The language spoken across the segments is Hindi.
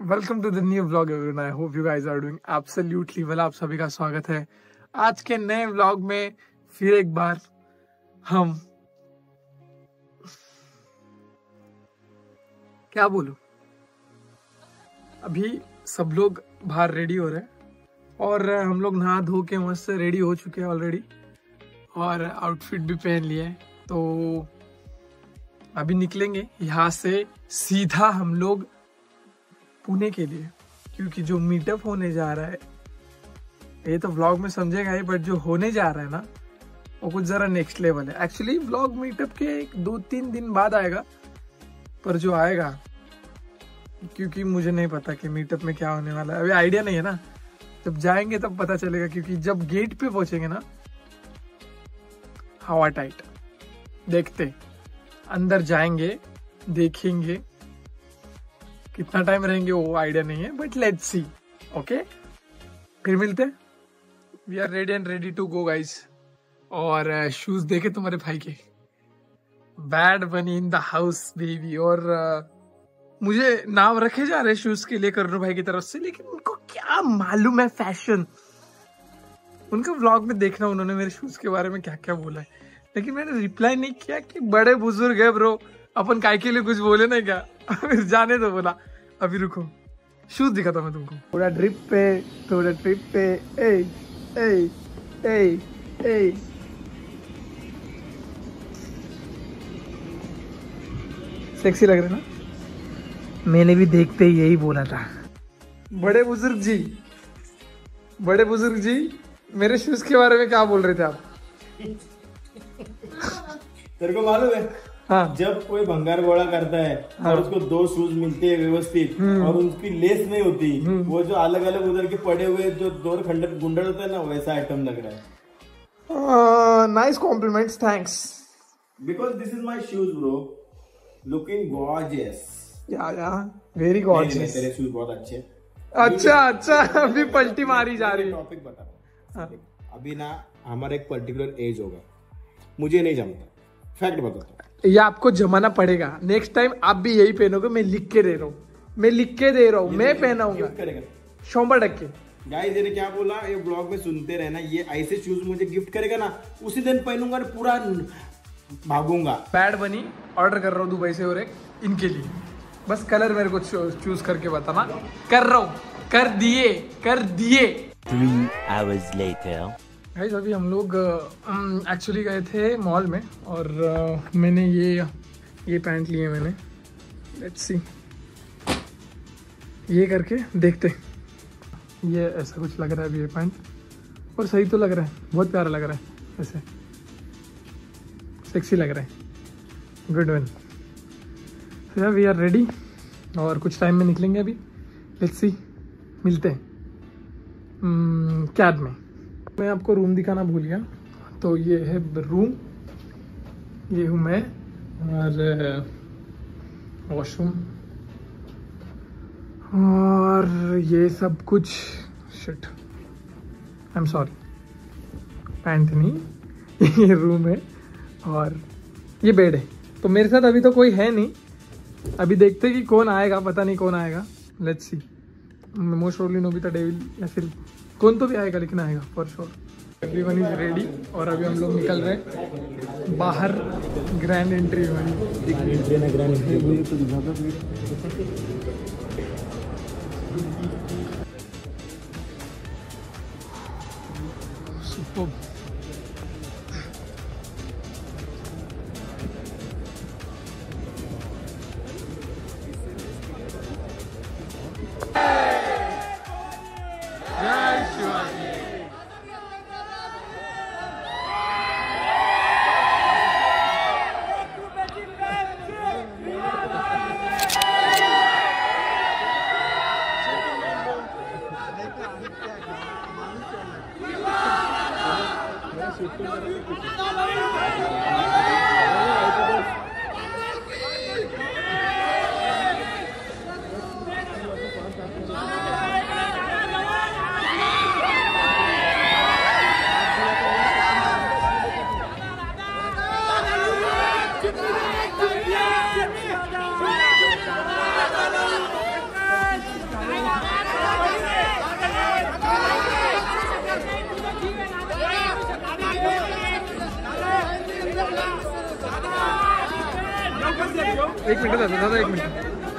Welcome to the new vlog everyone. I hope you guys are doing absolutely well. आप सभी का स्वागत है आज के नए व्लॉग में। फिर एक बार हम क्या बोलूं, अभी सब लोग बाहर रेडी हो रहे हैं और हम लोग नहा धो के मस्त रेडी हो चुके हैं ऑलरेडी और आउटफिट भी पहन लिया है। तो अभी निकलेंगे यहाँ से सीधा हम लोग पुणे के लिए, क्योंकि जो मीटअप होने जा रहा है ये तो व्लॉग में समझेगा ही, बट जो होने जा रहा है ना वो कुछ जरा नेक्स्ट लेवल है। एक्चुअली व्लॉग मीटअप के 2-3 दिन बाद आएगा, पर जो आएगा, क्योंकि मुझे नहीं पता कि मीटअप में क्या होने वाला है, अभी आइडिया नहीं है ना। जब जाएंगे तब पता चलेगा, क्योंकि जब गेट पे पहुंचेंगे ना हवा टाइट, देखते अंदर जाएंगे देखेंगे कितना टाइम रहेंगे वो आइडिया नहीं है, बट लेट्स सी। ओके, फिर मिलते हैं। We are ready and ready to go guys. और शूज देखे तुम्हारे भाई के, बैड बनी इन द हाउस बेबी। और मुझे नाम रखे जा रहे शूज के लिए करुण भाई की तरफ से, लेकिन उनको क्या मालूम है फैशन। उनका व्लॉग में देखना उन्होंने मेरे शूज के बारे में क्या क्या बोला है, लेकिन मैंने रिप्लाई नहीं किया कि बड़े बुजुर्ग है ब्रो, अपन काय के लिए कुछ बोले ना क्या। फिर जाने तो बोला अभी रुको, शूज दिखाता मैं तुमको। थोड़ा ट्रिप पे ए ए ए ए सेक्सी लग रहे ना। मैंने भी देखते ही यही बोला था। बड़े बुजुर्ग जी मेरे शूज के बारे में क्या बोल रहे थे आप? तेरे को मालूम है? हाँ। जब कोई भंगार घोड़ा करता है और उसको 2 शूज मिलते हैं व्यवस्थित और उनकी लेस नहीं होती, वो जो अलग अलग उधर के पड़े हुए जो 2 खंडर गुंडल होता है ना, वैसा आइटम लग रहा है। Nice compliments, thanks. Because this is my shoes bro, looking gorgeous. Yeah very gorgeous. तेरे शूज बहुत अच्छे। अच्छा अभी पलटी मारी जा रही है। टॉपिक बता। अभी ना हमारा एक पर्टिकुलर एज होगा, मुझे नहीं जमता, फैक्ट बताता। ये आपको जमाना पड़ेगा। नेक्स्ट टाइम आप भी यही पहनोगे। मैं लिख के दे रहा हूँ, मैं पहनाऊंगा 100%। गाइस ये क्या बोला, ये ब्लॉग में सुनते रहना। ये ऐसे शूज मुझे गिफ्ट करेगा ना, उसी दिन पहनूंगा और पूरा भागूंगा। बैड बनी ऑर्डर कर रहा हूँ दुबई से, और एक इनके लिए बस कलर मेरे को चूज करके बताना। कर रहा हूँ, कर दिए। 3 hours later. गाइस अभी हम लोग एक्चुअली गए थे मॉल में और मैंने ये पैंट लिए मैंने। लेट्स सी, ये करके देखते। ये ऐसा कुछ लग रहा है अभी ये पैंट, और सही तो लग रहा है, बहुत प्यारा लग रहा है, ऐसे सेक्सी लग रहा है। Good one. तो वी आर रेडी और कुछ टाइम में निकलेंगे अभी। लेट्स सी, मिलते हैं कैब में। मैं आपको रूम दिखाना भूल गया, तो ये है रूम, ये हूँ मैं, और वॉशरूम और ये सब कुछ। Shit, I am sorry, pant नहीं ये रूम है और ये बेड है। तो मेरे साथ अभी तो कोई है नहीं, अभी देखते कि कौन आएगा, पता नहीं कौन आएगा। Let's see, most probably Nobita devil या फिर कौन तो भी आएगा, लेकिन आएगा for sure. Everyone is ready और अभी हम लोग निकल रहे हैं बाहर। ग्रैंड एंट्री हमारी। सुपर। एक मिनट दादा, एक मिनट।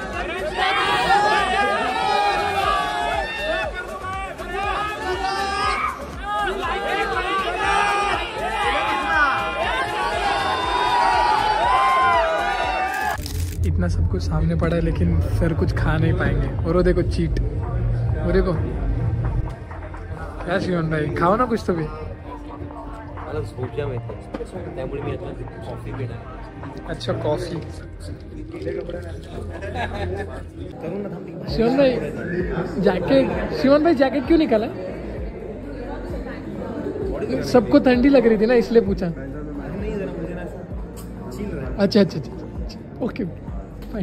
इतना सब कुछ सामने पड़ा है लेकिन फिर कुछ खा नहीं पाएंगे। और वो देखो चीट, वो देखो क्या शिवन भाई, खाओ ना कुछ तो भी। अच्छा कॉफी। शिवन भाई जैकेट क्यों निकाला? सबको ठंडी लग रही थी ना इसलिए पूछा। अच्छा अच्छा अच्छा, ओके फाइन।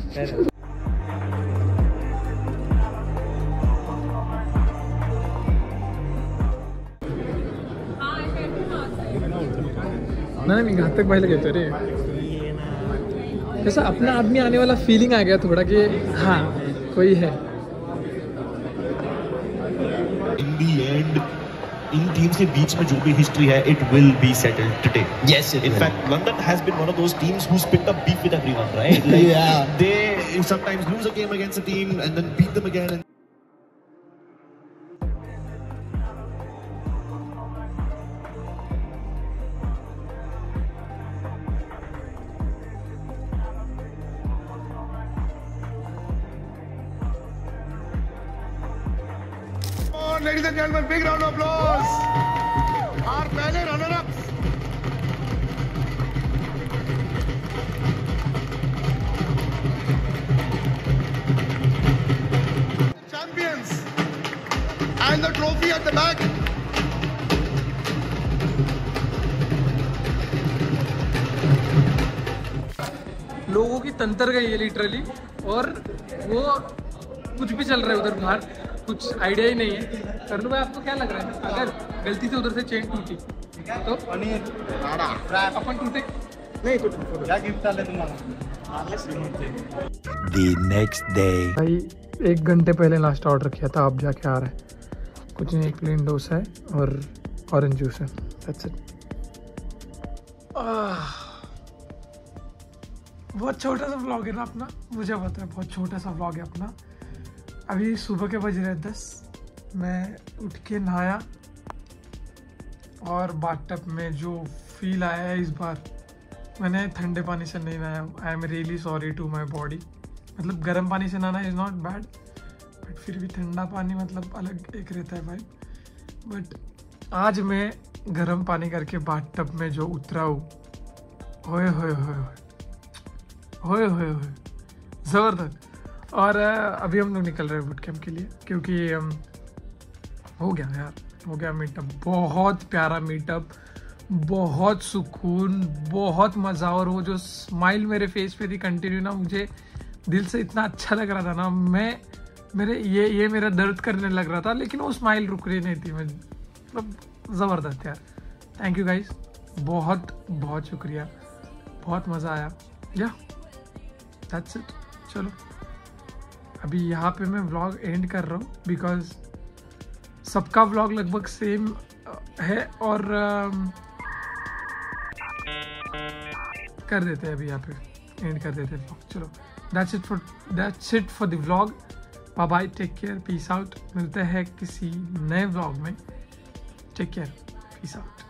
नहीं घातक भाई लगे रे, जैसा अपना आदमी आने वाला फीलिंग आ गया थोड़ा कि हाँ कोई है। In the end, इन टीम्स के बीच में जो भी हिस्ट्री है, it will be settled today. Yes, it in will. fact, London has been one of those teams who's picked up beef with everyone, right? Like, Yeah. They sometimes lose a game against a team and then beat them again. And ladies and gentlemen, big round of applause. Our पहले runner-ups. Champions. And the trophy at the back. लोगों की तंत्र गई है लिटरली, और वो कुछ भी चल रहा है उधर बाहर, कुछ आइडिया ही नहीं है। करनू भाई आपको क्या लग रहा है, अगर गलती से उधर से चेन टूटी तो अपन टूटे नहीं? क्या गिफ्ट डाले तुम्हारा? The next day. भाई 1 घंटे पहले लास्ट ऑर्डर किया था, अब जाके आ रहा है। कुछ नहीं, प्लेन डोसा है और ऑरेंज जूस है, दैट्स इट। बहुत छोटा सा व्लॉग है ना अपना, मुझे पता है बहुत छोटा सा व्लॉग है अपना। अभी सुबह के बज रहे 10, मैं उठ के नहाया और बाथटब में जो फील आया है इस बार, मैंने ठंडे पानी से नहीं नहाया। I am really sorry to my body. मतलब गर्म पानी से नहाना इज़ नॉट बैड, बट फिर भी ठंडा पानी मतलब अलग एक रहता है भाई। बट आज मैं गर्म पानी करके बाथटब में जो उतरा हूँ, होए होए होए होए होए होए, ज़बरदस्त। और अभी हम लोग निकल रहे हैं बूट कैंप के लिए, क्योंकि हो गया यार, हो गया मीटअप। बहुत प्यारा मीटअप, बहुत सुकून, बहुत मज़ा। और वो जो स्माइल मेरे फेस पे थी कंटिन्यू ना, मुझे दिल से इतना अच्छा लग रहा था ना। ये मेरा दर्द करने लग रहा था, लेकिन वो स्माइल रुक रही नहीं थी। मतलब ज़बरदस्त यार। थैंक यू गाइस, बहुत बहुत शुक्रिया, बहुत मज़ा आया। या दैट्स इट। चलो अभी यहाँ पे मैं व्लॉग एंड कर रहा हूँ, बिकॉज सबका व्लॉग लगभग सेम है। और कर देते हैं अभी यहाँ पे एंड कर देते हैं व्लॉग। चलो that's it for the vlog. Bye bye, take care, peace out. मिलते हैं किसी नए व्लॉग में। Take care, peace out.